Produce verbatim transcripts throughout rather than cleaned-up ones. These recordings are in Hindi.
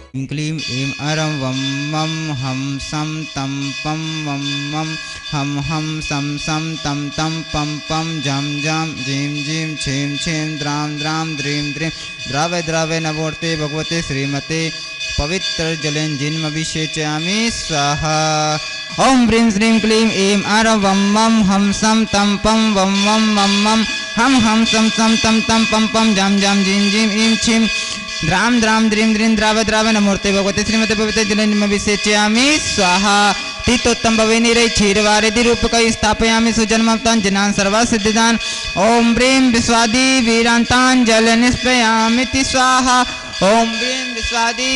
क्लीं क्लीं ऐं अरं वं मं हं सं तं पं वं मं हं हं सं सं तं तं पं पं जं जं जीं जीं छीं छीं द्रां द्रां द्रीं द्रीं द्रावय द्रावय नमोऽर्ते भगवते श्रीमते पवित्र जलेन जिन्मभिषेचयामि स्वाहा। ओम ह्रीं श्रीं क्लीं ऐं अरं वं मं हं सं तं पं वं मं मं मं हं हं सं सं तं तं पं पं जं जं जीं जीं ईं छीं द्रां द्रां द्रीं द्रीं द्रावय द्रावय नमोऽर्ते भगवते श्रीमते पवित्र जलेन जिन्मभिषेचयामि स्वाहा। तीर्थोत्तम भवेनिरै क्षीरवारिधि रूपकै स्थापयामि सुजन्मं जनान् सर्वसिद्धिदान्। ओम ह्रीं विश्वादि वीरान्ताञ्जलनिष्पयामिति स्वाहा। ओम ह्रीं विश्वादि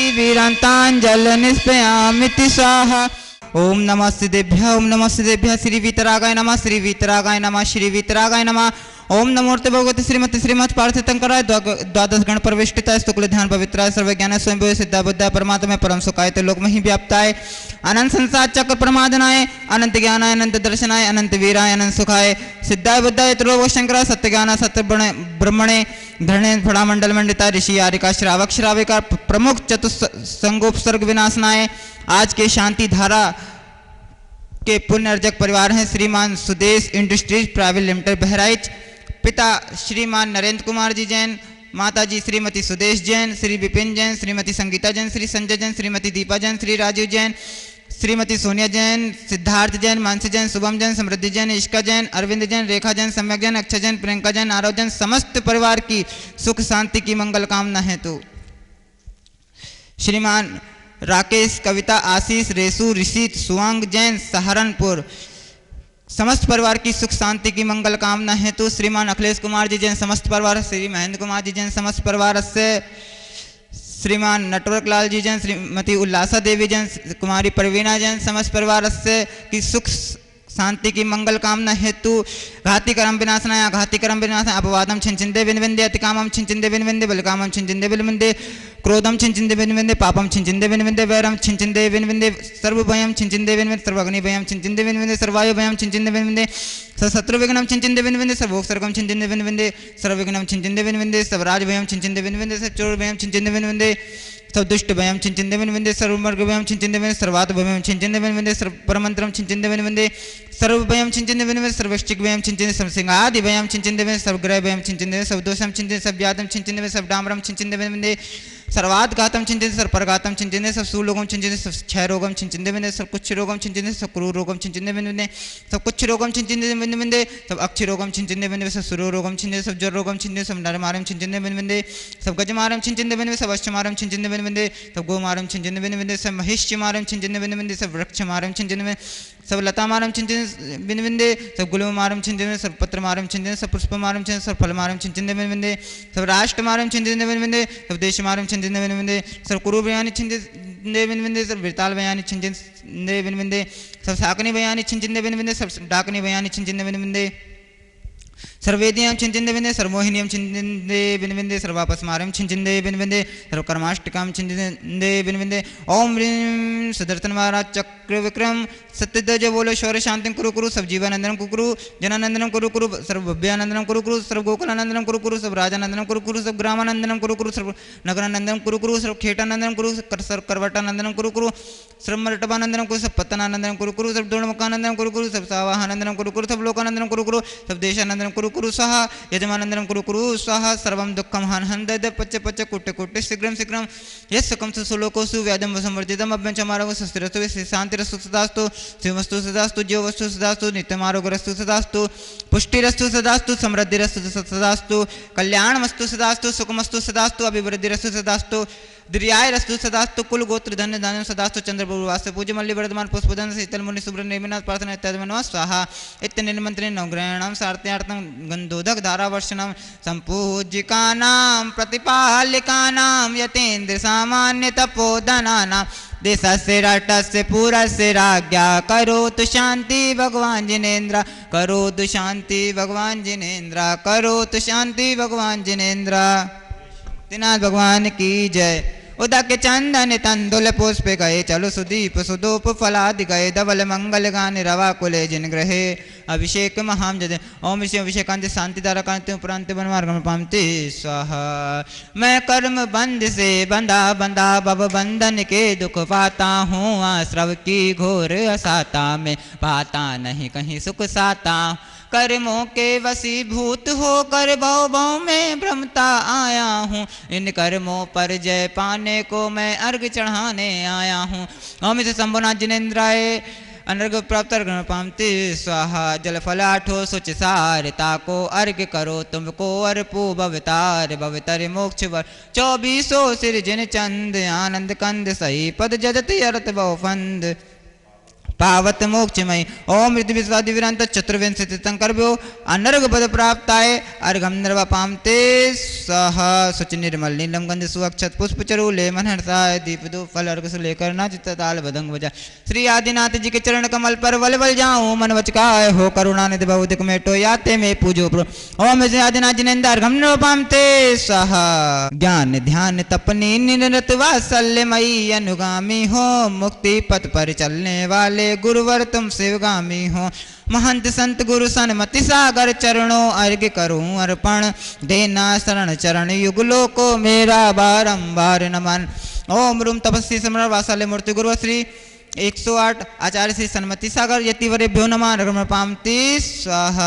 वीरान्ताञ्जलनिष्पयामिति स्वाहा। ओम नमः सिद्धेभ्यः ओम नमः सिद्धेभ्यः श्री वीतरागाय नमः श्री वीतरागाय नमः श्री वीतरागाय नमः। ओम नमोर्ते भगवते श्रीमती श्रीमत पार्थितंकराय द्वादश गण प्रविष्टिताय शुक्ल ध्यान पवित्राय सर्वज्ञान स्वयं सिद्धा बुद्धा परमात्मा परम सुखाय तो लोक मही व्याप्ताय अनंत संसार चक्र प्रमादनाय अनंत ज्ञानाय अनंत दर्शनाय अनंत वीराय अनंत सुखाय सिद्धाय बुद्धाय त्रिलोक शंकराय सत्य ज्ञान सत्य ब्रह्मणे धरणे फड़ा मंडल मंडिता ऋषि आरिका श्रावक श्राविका प्रमुख चतुसंगोपसर्ग विनाशनाय। आज के शांति धारा के पुण्य अर्जक परिवार हैं Shriman Sudesh industries private limited Bahraich, पिता श्रीमान नरेंद्र कुमार जी जैन, माताजी श्रीमती सुदेश जैन, श्री विपिन जैन, श्रीमती संगीता जैन, श्री संजय जैन, श्रीमती दीपा जैन, श्री राजीव जैन, श्रीमती सोनिया जैन, सिद्धार्थ जैन, मानसी जैन, शुभम जैन, समृद्धि जैन, इश्का जैन, अरविंद जैन, रेखा जैन, सम्यक जैन, अक्षय जैन, प्रियंका जैन, आरव जैन, समस्त परिवार की सुख शांति की मंगल कामना है। तो श्रीमान राकेश, कविता, आशीष, रेसू, ऋषित, सुवांग जैन, सहारनपुर, समस्त परिवार की सुख शांति की मंगल कामना है। तो श्रीमान अखिलेश कुमार जी जैन, समस्त परिवार, श्री महेंद्र कुमार जी जैन, समस्त परिवार से श्रीमान नटवरक लाल जी जैन, श्रीमती उल्लासा देवी जैन, कुमारी प्रवीणा जैन, समस्त परिवार से की सुख शांति की मंगल कामना हेतु घाती कर्म विनाशनाय घाती कर्म विनाशनाय अपवादम छिंचिंदे विनविंदे अतिकामम छिंचिंदे विनविंदे बलकामम छिंचिंदे विनविंदे क्रोधम छिंचिंदे विनविंदे पापम छिंचिंदे विनविंदे वैरम छिंचिंदे विनविंदे सर्वभयम छिंचिंदे विनविंदे सर्वाग्नि भयम छिंचिंदे विनविंदे सर्वायु भयम छिंचिंदे विनविंदे सर्वशत्रु विघ्नम छिंचिंदे विनविंदे सर्वोपसर्गम छिंचिंदे विनविंदे सर्वविघ्नम छिंचिंदे विनविंदे सर्वराज भयम छिंचिंदे विनविंदे सर्वचोर भयम छिंचिंदे विनविंदे सब दुष्ट भयम छिंचिंदे विनविंदे सर्वमर्ग भयम छिंचिंदे विनविंदे सर्वात भयम छिंचिंदे विनविंदे सर्व परमंत्रम छिंचिंदे विनविंदे सर्व भयम छिंचिंदे विनविंदे सर्वष्टिक भयम छिंचिंदे सर्वसिंहादि भयम छिंचिंदे विनविंदे सर्वग्रह भयम छिंचिंदे सब दोषम छिंचिंदे सब व्याधम छिंचिंदे सब डामरम छिंचिंदे विनविंदे सर्वात घातम छिंचिंदे सब परघातम छिंचिंदे सब सूलोगम छिंचिंदे सब क्षय रोगम छिंचिंदे विनविंदे सब कुछ रोगम छिंचिंदे सब क्रूर रोगम छिंचिंदे विनविंदे सब कुछ रोगम छिंचिंदे विनविंदे सब अक्षय रोगम छिंचिंदे विनविंदे सब सुरो रोगम छिंचिंदे सब जर रोगम छिंचिंदे सब नरमारम छिंचिंदे विनविंदे सब गजमारम छिंचिंदे विनविंदे सब अश्वमारम छिंचिंदे विनविंदे सब गोमारम छिंचिंदे विनविंदे सब महिष्यमारम छिंचिंदे विनविंदे सब वृक्षमारम छिंचिंदे सब लतामारम छिंचिंदे विनविंदे सब गुलमारम छिंचिंदे सब पत्रमारम छिंचिंदे सब पुष्पमारम छिंचिंदे सब फलमारम छिंचिंदे विनविंदे सब राष्ट्रमारम छिंचिंदे विनविंदे सब देशमारम छिंचिंदे विनविंदे सब कुरु बयानी छिंचिंदे विनविंदे सब विरताल बयानी छिंचिंदे विनविंदे सब साकनी बयानी छिंचिंदे विनविंदे सब डाकनी बयानी छिंचिंदे विनविंदे सर्वेदियम छिंचिंदे विनविंदे सर्वमोहिनियम छिंचिंदे विनविंदे सर्वापस्मारम छिंचिंदे विनविंदे सर्वकर्माष्टकम छिंचिंदे विनविंदे ओम ह्रीं सुदर्शन महाराज चक्र विक्रम सत्यध्वज बोलो शौर्य शांति कुरु कुरु सब जीवानंदनम कुरु जनानंदनम कुरु कुरु सर्व भव्यानंदनम कुरु कुरु सर्व गोकुलानंदनम कुरु कुरु सब राजानंदनम कुरु कुरु सब ग्रामानंदनम कुरु कुरु सर्व नगरानंदनम कुरु कुरु सर्व खेटानंदनम कुरु सर्व करवटानंदनम कुरु कुरु सर्व मरटबानंदनम कुरु सब पतनानंदनम कुरु कुरु सब दोणमुखानंदनम कुरु कुरु सब सावाहानंदनम कुरु कुरु सब लोकानंदनम कुरु कुरु सब देशानंदनम कुरु कुरु स्वाहा यजमानंदनम कुरु कुरु स्वाहा सर्वम दुःखम हन हन दद पच्च पच्च कुट्टे कुट्टे शीघ्रम शीघ्रम यस्सकम सुलोकोसु व्याधम वसंवर्जितम अभ्यंचमारो सुस्थिरस्तु शांतिरस्तु सदास्तु शिवस्तु सदास्तु जीवस्तु सदास्तु नित्यमारोग्यस्तु सदास्तु पुष्टिरस्तु सदास्तु समृद्धिरस्तु सदास्तु कल्याणमस्तु सदास्तु सुखमस्तु सदास्तु अभिवृद्धिरस्तु सदास्तु दीर्घायुरस्तु सदास्तु कुल गोत्र धन्य धान्य सदास्तु चंद्रवास्य पूज्य मल्ली वर्धमान पुष्पधन शीतल मुनि सुब्र निर्मिनाथ प्रार्थना इत्यादि मनवा स्वाहा इत्य निर्मंत्रे नवग्रहणम सार्थ्यार्थम गंधोदक धारावर्षणम संपूज्यकानां प्रतिपालिकानां यतेन्द्र सामान्य तपोधनानां देशस्य राष्ट्रस्य पुरस्य राज्ञा करोतु शांति भगवान जिनेन्द्र करोतु शांति भगवान जिनेन्द्र करोतु शांति भगवान जिनेन्द्र। नाथ भगवान की जय। उदक चंदन तंदुल पुष्प गए चलो सुदीप सुदोप फलादि गए धवल मंगल गान रवा कुले जिन ग्रहे अभिषेक महाम जदे ओम ऋषि अभिषेकांत शांति धारा कांति उपरांत बनमार्गम पामते स्वाहा। मैं कर्म बंध से बंधा बंधा भव बंधन के दुख पाता हूँ, आश्रव की घोर असाता में पाता नहीं कहीं सुख साता। कर्मों के वशीभूत होकर भव भव में भ्रमता आया हूँ, इन कर्मों पर जय पाने को मैं अर्घ चढ़ाने आया हूँ। ओम इस शंभुनाथ जिनेन्द्राय अनर्घ प्राप्त अर्घ पामते स्वाहा। जल फलाठो सुच सारता को अर्घ करो तुमको अर्पो भवतार भवतर मोक्ष वर। चौबीसों सिर जिन चंद आनंद कंद सही पद जजति अरत बहुफंद पावत मोक्षमय। ओम मृत विश्वादि विरांत चतुर्विंशति तीर्थंकर्भ्यो अनर्घ पद प्राप्ताय अर्घम निर्व पामते सह। सुच निर्मल नीलम गंध सुअक्षत पुष्प चरूले मन हर्षाय दीप दो फल अर्घ से लेकर नाचित ताल बदंग बजा। श्री आदिनाथ जी के चरण कमल पर वल वल जाऊं मन वचकाय हो करुणा निधि बहुदिक मेटो याते में पूजो प्रो। ओम श्री आदिनाथ जिनेन्द्र अर्घम निर्व पामते सह। ज्ञान ध्यान तपनी निरत वात्सल्यमयी अनुगामी हो, मुक्ति पथ पर चलने वाले गुरुवर तुम शिवगामी हो। महंत संत गुरु सन्मति सागर चरणों अर्घ करूं अर्पण, देना शरण चरण युगलों को मेरा बारंबार नमन। ओम रूम तपस्वी समर वासाले मूर्ति गुरु श्री एक सौ आठ आचार्य श्री सन्मति सागर यतिवरेभ्यो नमः अर्घम पामते स्वाहा।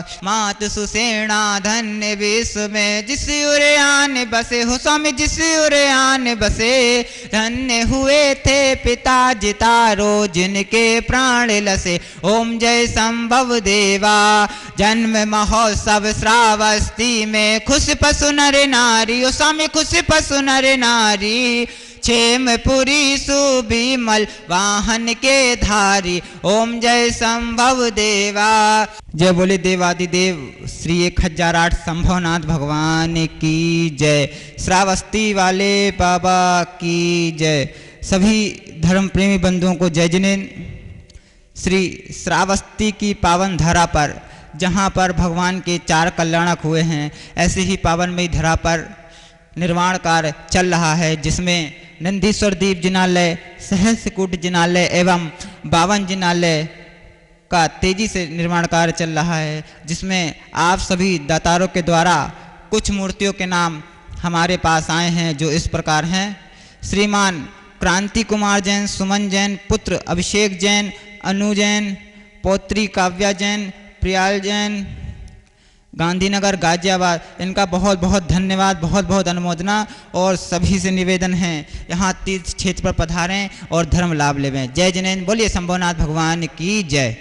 मात सुसेना धन्य विश्व में जिस उरयान बसे हो स्वामी, जिस उरयान बसे धन्य हुए थे पिता जितारो जिनके प्राण लसे। ओम जय संभव देवा जन्म महोत्सव श्रावस्ती में खुश पशु नर नारी, ओ स्वामी खुश पशु नर नारी। क्षेमपुरी सुबिमल वाहन के धारी, ओम जय संभव देवा। जय बोले देवादिदेव श्री एक हजार आठ संभवनाथ भगवान की जय। श्रावस्ती वाले बाबा की जय। सभी धर्म प्रेमी बंधुओं को जय जिनेन्द्र। श्री श्रावस्ती की पावन धरा पर जहाँ पर भगवान के चार कल्याणक हुए हैं, ऐसे ही पावनमयी धरा पर निर्माण कार्य चल रहा है, जिसमें नंदीश्वर दीप जिनालय, सहस्रकूट जिनालय एवं बावन जिनालय का तेजी से निर्माण कार्य चल रहा है, जिसमें आप सभी दातारों के द्वारा कुछ मूर्तियों के नाम हमारे पास आए हैं, जो इस प्रकार हैं। श्रीमान क्रांति कुमार जैन, सुमन जैन, पुत्र अभिषेक जैन, अनु जैन, पौत्री काव्या जैन, प्रियाल जैन, गांधीनगर गाजियाबाद। इनका बहुत बहुत धन्यवाद, बहुत बहुत अनुमोदना। और सभी से निवेदन है यहाँ तीर्थ क्षेत्र पर पधारें और धर्म लाभ लेवें। जय जिनेन्द्र। बोलिए शंभुनाथ भगवान की जय।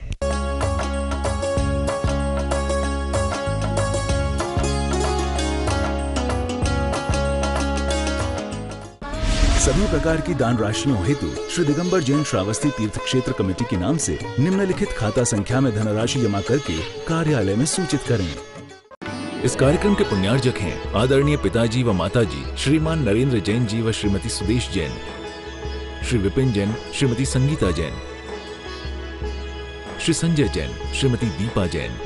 सभी प्रकार की दान राशियों हेतु श्री दिगंबर जैन श्रावस्ती तीर्थ क्षेत्र कमेटी के नाम से निम्नलिखित खाता संख्या में धनराशि जमा करके कार्यालय में सूचित करें। इस कार्यक्रम के पुण्यार्जक हैं आदरणीय पिताजी व माताजी श्रीमान नरेंद्र जैन जी व Shrimati Sudesh Jain, Shri Vipin Jain, Shrimati Sangeeta Jain, Shri Sanjay Jain, Shrimati Deepa Jain,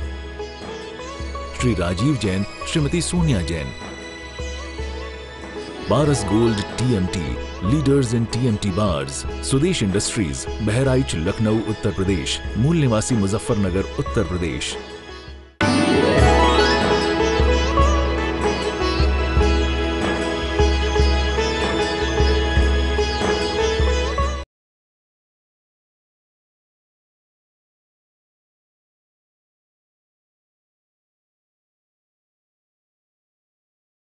Shri Rajiv Jain, Shrimati Sonia Jain. Baras gold TMT, leaders in TMT bars. Sudesh industries, Bahraich, Lucknow, Uttar Pradesh. मूल निवासी मुजफ्फरनगर, उत्तर प्रदेश।